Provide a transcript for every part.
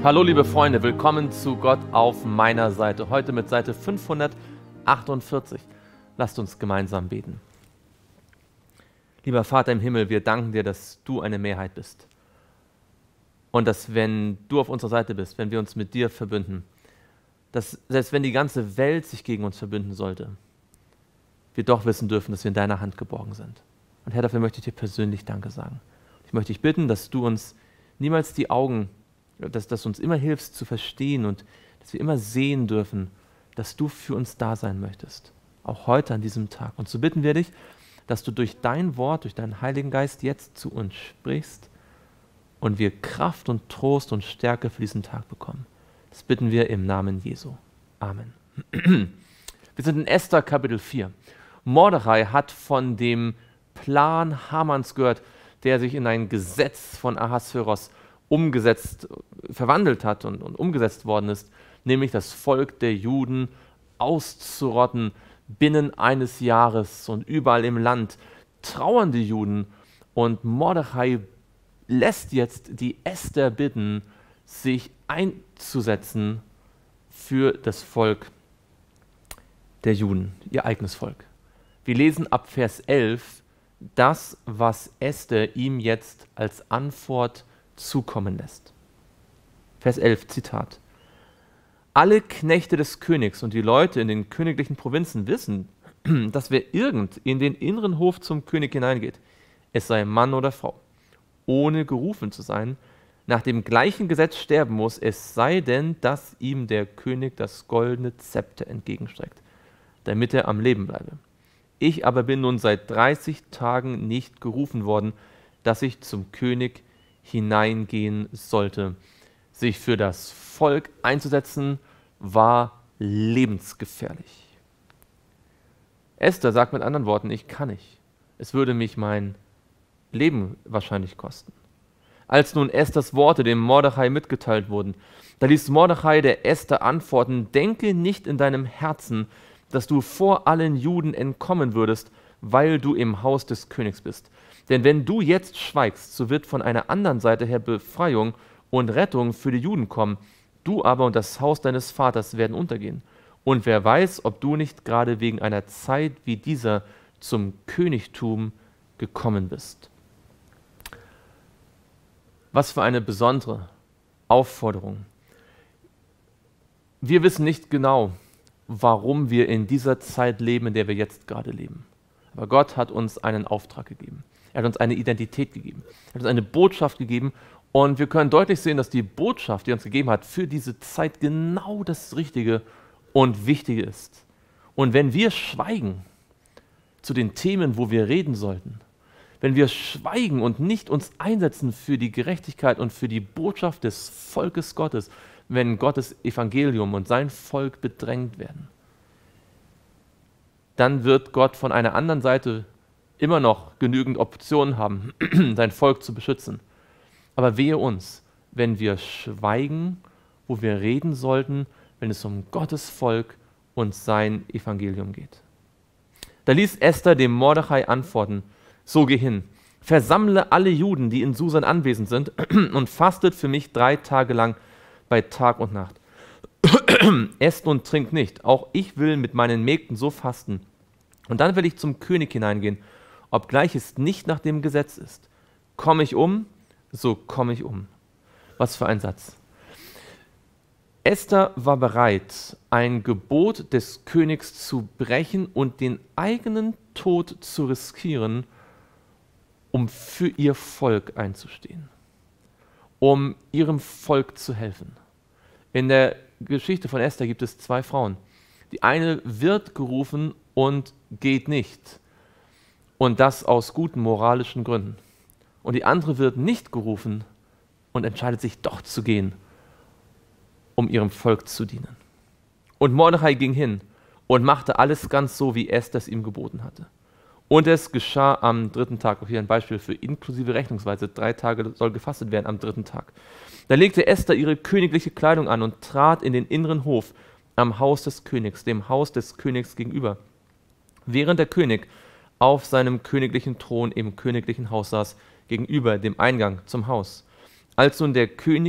Hallo liebe Freunde, willkommen zu Gott auf meiner Seite. Heute mit Seite 548. Lasst uns gemeinsam beten. Lieber Vater im Himmel, wir danken dir, dass du eine Mehrheit bist. Und dass, wenn du auf unserer Seite bist, wenn wir uns mit dir verbünden, dass selbst wenn die ganze Welt sich gegen uns verbünden sollte, wir doch wissen dürfen, dass wir in deiner Hand geborgen sind. Und Herr, dafür möchte ich dir persönlich Danke sagen. Ich möchte dich bitten, dass du uns niemals die Augen, dass du uns immer hilfst zu verstehen und dass wir immer sehen dürfen, dass du für uns da sein möchtest. Auch heute an diesem Tag. Und so bitten wir dich, dass du durch dein Wort, durch deinen Heiligen Geist jetzt zu uns sprichst und wir Kraft und Trost und Stärke für diesen Tag bekommen. Das bitten wir im Namen Jesu. Amen. Wir sind in Esther Kapitel 4. Mordechai hat von dem Plan Hamans gehört, der sich in ein Gesetz von Ahasveros verwandelt hat und umgesetzt worden ist, nämlich das Volk der Juden auszurotten binnen eines Jahres und überall im Land trauern die Juden und Mordechai lässt jetzt die Esther bitten, sich einzusetzen für das Volk der Juden, ihr eigenes Volk. Wir lesen ab Vers 11 das, was Esther ihm jetzt als Antwort zukommen lässt. Vers 11, Zitat. Alle Knechte des Königs und die Leute in den königlichen Provinzen wissen, dass wer irgend in den inneren Hof zum König hineingeht, es sei Mann oder Frau, ohne gerufen zu sein, nach dem gleichen Gesetz sterben muss, es sei denn, dass ihm der König das goldene Zepter entgegenstreckt, damit er am Leben bleibe. Ich aber bin nun seit 30 Tagen nicht gerufen worden, dass ich zum König hineingehen sollte. Sich für das Volk einzusetzen, war lebensgefährlich. Esther sagt mit anderen Worten, ich kann nicht. Es würde mich mein Leben wahrscheinlich kosten. Als nun Esthers Worte dem Mordechai mitgeteilt wurden, da ließ Mordechai der Esther antworten, denke nicht in deinem Herzen, dass du vor allen Juden entkommen würdest, weil du im Haus des Königs bist. Denn wenn du jetzt schweigst, so wird von einer anderen Seite her Befreiung und Rettung für die Juden kommen. Du aber und das Haus deines Vaters werden untergehen. Und wer weiß, ob du nicht gerade wegen einer Zeit wie dieser zum Königtum gekommen bist. Was für eine besondere Aufforderung. Wir wissen nicht genau, warum wir in dieser Zeit leben, in der wir jetzt gerade leben. Aber Gott hat uns einen Auftrag gegeben. Er hat uns eine Identität gegeben. Er hat uns eine Botschaft gegeben. Und wir können deutlich sehen, dass die Botschaft, die er uns gegeben hat, für diese Zeit genau das Richtige und Wichtige ist. Und wenn wir schweigen zu den Themen, wo wir reden sollten, wenn wir schweigen und nicht uns einsetzen für die Gerechtigkeit und für die Botschaft des Volkes Gottes, wenn Gottes Evangelium und sein Volk bedrängt werden, dann wird Gott von einer anderen Seite immer noch genügend Optionen haben, sein Volk zu beschützen. Aber wehe uns, wenn wir schweigen, wo wir reden sollten, wenn es um Gottes Volk und sein Evangelium geht. Da ließ Esther dem Mordechai antworten, so geh hin, versammle alle Juden, die in Susan anwesend sind, und fastet für mich 3 Tage lang bei Tag und Nacht. Esst und trinkt nicht, auch ich will mit meinen Mägden so fasten. Und dann will ich zum König hineingehen, obgleich es nicht nach dem Gesetz ist. Komme ich um, so komme ich um. Was für ein Satz. Esther war bereit, ein Gebot des Königs zu brechen und den eigenen Tod zu riskieren, um für ihr Volk einzustehen, um ihrem Volk zu helfen. In der Geschichte von Esther gibt es 2 Frauen. Die eine wird gerufen und geht nicht. Und das aus guten moralischen Gründen. Und die andere wird nicht gerufen und entscheidet sich doch zu gehen, um ihrem Volk zu dienen. Und Mordechai ging hin und machte alles ganz so, wie Esther es ihm geboten hatte. Und es geschah am 3. Tag, auch hier ein Beispiel für inklusive Rechnungsweise, 3 Tage soll gefastet werden am 3. Tag. Da legte Esther ihre königliche Kleidung an und trat in den inneren Hof am Haus des Königs, dem Haus des Königs gegenüber. Während der König auf seinem königlichen Thron im königlichen Haus saß, gegenüber dem Eingang zum Haus. Als nun der König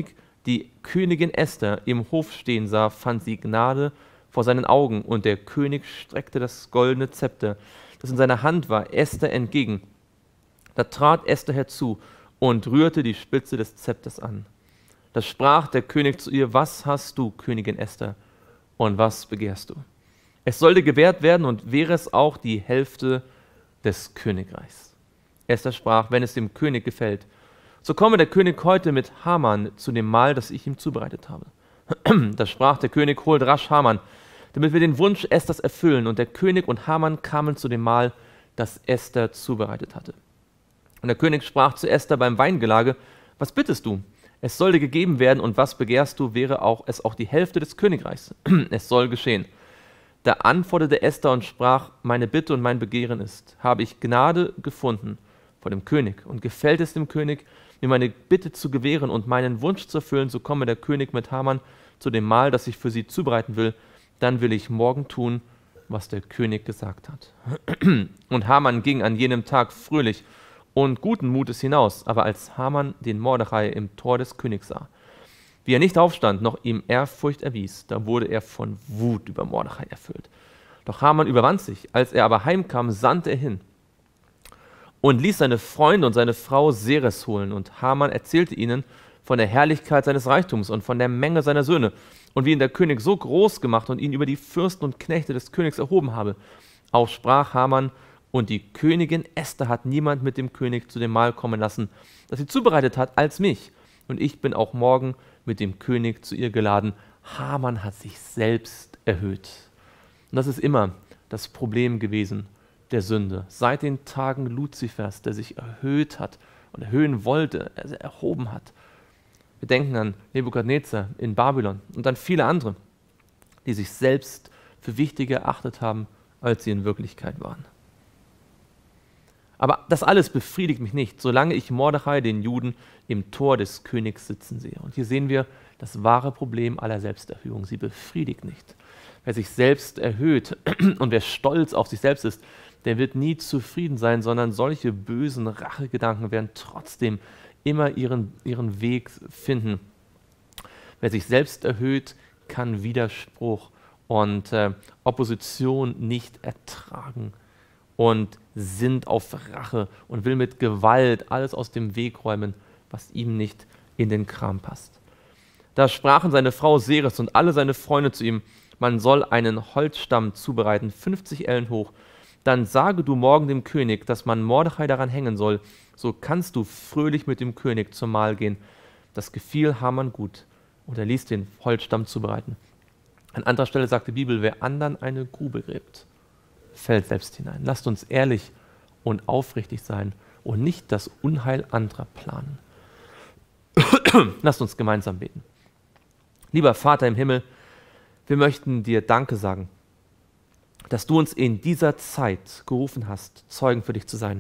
die Königin Esther im Hof stehen sah, fand sie Gnade vor seinen Augen, und der König streckte das goldene Zepter, das in seiner Hand war, Esther entgegen. Da trat Esther herzu und rührte die Spitze des Zepters an. Da sprach der König zu ihr: Was hast du, Königin Esther, und was begehrst du? Es soll dir gewährt werden, und wäre es auch die Hälfte des Königreichs. Esther sprach: Wenn es dem König gefällt, so komme der König heute mit Haman zu dem Mahl, das ich ihm zubereitet habe. Da sprach der König: Holt rasch Haman, damit wir den Wunsch Esthers erfüllen. Und der König und Haman kamen zu dem Mahl, das Esther zubereitet hatte. Und der König sprach zu Esther beim Weingelage: Was bittest du? Es soll dir gegeben werden, und was begehrst du, wäre es auch die Hälfte des Königreichs. Es soll geschehen. Da antwortete Esther und sprach: Meine Bitte und mein Begehren ist, habe ich Gnade gefunden vor dem König, und gefällt es dem König, mir meine Bitte zu gewähren und meinen Wunsch zu erfüllen, so komme der König mit Haman zu dem Mahl, das ich für sie zubereiten will, dann will ich morgen tun, was der König gesagt hat. Und Haman ging an jenem Tag fröhlich und guten Mutes hinaus, aber als Haman den Mordechai im Tor des Königs sah, wie er nicht aufstand, noch ihm Ehrfurcht erwies, da wurde er von Wut über Mordechai erfüllt. Doch Haman überwand sich. Als er aber heimkam, sandte er hin und ließ seine Freunde und seine Frau Seres holen. Und Haman erzählte ihnen von der Herrlichkeit seines Reichtums und von der Menge seiner Söhne und wie ihn der König so groß gemacht und ihn über die Fürsten und Knechte des Königs erhoben habe. Auch sprach Haman: Und die Königin Esther hat niemand mit dem König zu dem Mahl kommen lassen, das sie zubereitet hat, als mich. Und ich bin auch morgen mit dem König zu ihr geladen. Haman hat sich selbst erhöht. Und das ist immer das Problem gewesen der Sünde. Seit den Tagen Luzifers, der sich erhöht hat und erhöhen wollte, erhoben hat. Wir denken an Nebukadnezar in Babylon und an viele andere, die sich selbst für wichtiger erachtet haben, als sie in Wirklichkeit waren. Aber das alles befriedigt mich nicht, solange ich Mordechai, den Juden, im Tor des Königs sitzen sehe. Und hier sehen wir das wahre Problem aller Selbsterhöhung. Sie befriedigt nicht. Wer sich selbst erhöht und wer stolz auf sich selbst ist, der wird nie zufrieden sein, sondern solche bösen Rachegedanken werden trotzdem immer ihren Weg finden. Wer sich selbst erhöht, kann Widerspruch und Opposition nicht ertragen und sinnt auf Rache und will mit Gewalt alles aus dem Weg räumen, was ihm nicht in den Kram passt. Da sprachen seine Frau Seres und alle seine Freunde zu ihm: Man soll einen Holzstamm zubereiten, 50 Ellen hoch. Dann sage du morgen dem König, dass man Mordechai daran hängen soll. So kannst du fröhlich mit dem König zum Mahl gehen. Das gefiel Haman gut, und er ließ den Holzstamm zubereiten. An anderer Stelle sagt die Bibel: Wer anderen eine Grube gräbt, fällt selbst hinein. Lasst uns ehrlich und aufrichtig sein und nicht das Unheil anderer planen. Lasst uns gemeinsam beten. Lieber Vater im Himmel, wir möchten dir Danke sagen, dass du uns in dieser Zeit gerufen hast, Zeugen für dich zu sein.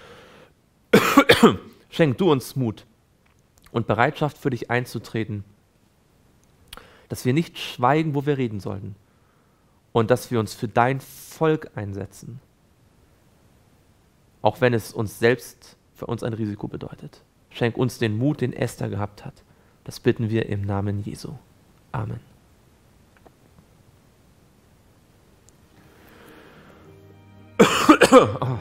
Schenk du uns Mut und Bereitschaft, für dich einzutreten, dass wir nicht schweigen, wo wir reden sollten, und dass wir uns für dein Volk einsetzen, auch wenn es uns selbst für uns ein Risiko bedeutet. Schenk uns den Mut, den Esther gehabt hat. Das bitten wir im Namen Jesu. Amen. Oh.